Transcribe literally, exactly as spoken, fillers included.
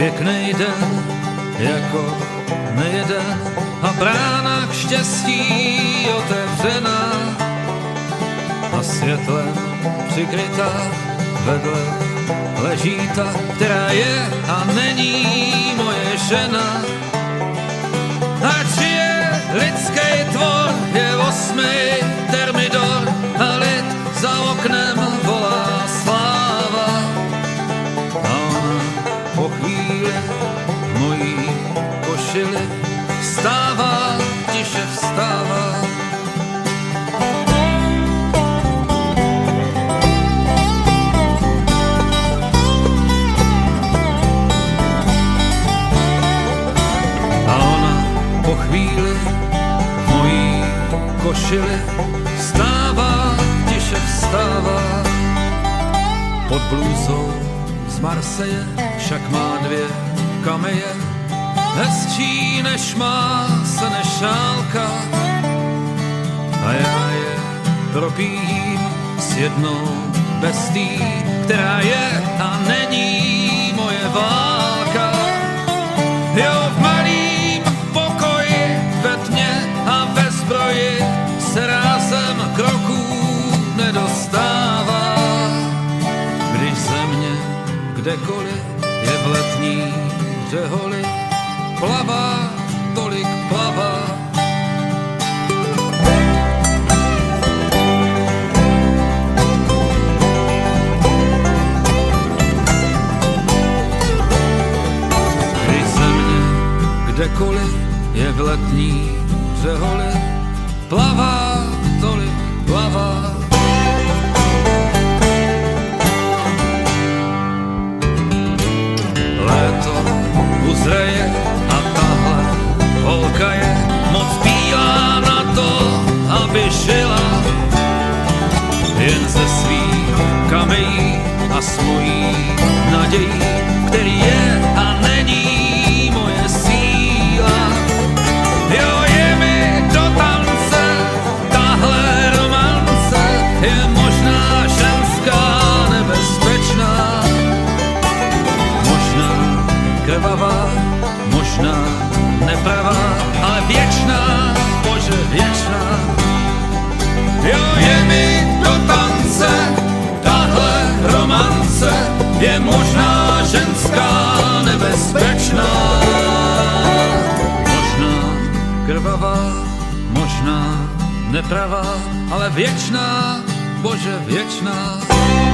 Pěknej den, jako nejeden, a brána k štěstí otevřená a světlem přikrytá vedle leží ta, která je a není moje žena. Ač je lidský tvor, je osmý termidor a lid za oknem volá sláva. A ona po chvíli v mojí košili vstává, tiše vstává. A ona po chvíli v mojí košili vstává, tiše vstává. Pod blůzou z Marseje však má dvě kameje, hezčí než má se nešálka. A já je propijím s jednou bestí, která je a není moje válka. Jo, v malým pokoji ve tmě a ve zbroji se rázem kroků nedostává. Když země kdekoliv je v letní řeholi, plavá, tolik plavá. Když země kdekoliv je v letní řeholi, plavá, tolik plavá. Léto uzraje a tahle holka je moc bílá na to, aby žila. Jen ze svých kamejí a s mojí nadějí, který je a není moje síla. Jo, je mi do tance, tahle romance je možná ženská, nebezpečná. Možná krvavá, možná nepravá, ale věčná, Bože, věčná. Jo, je mi do tance, tahle romance je možná ženská, nebezpečná. Možná krvavá, možná nepravá, ale věčná, Bože, věčná.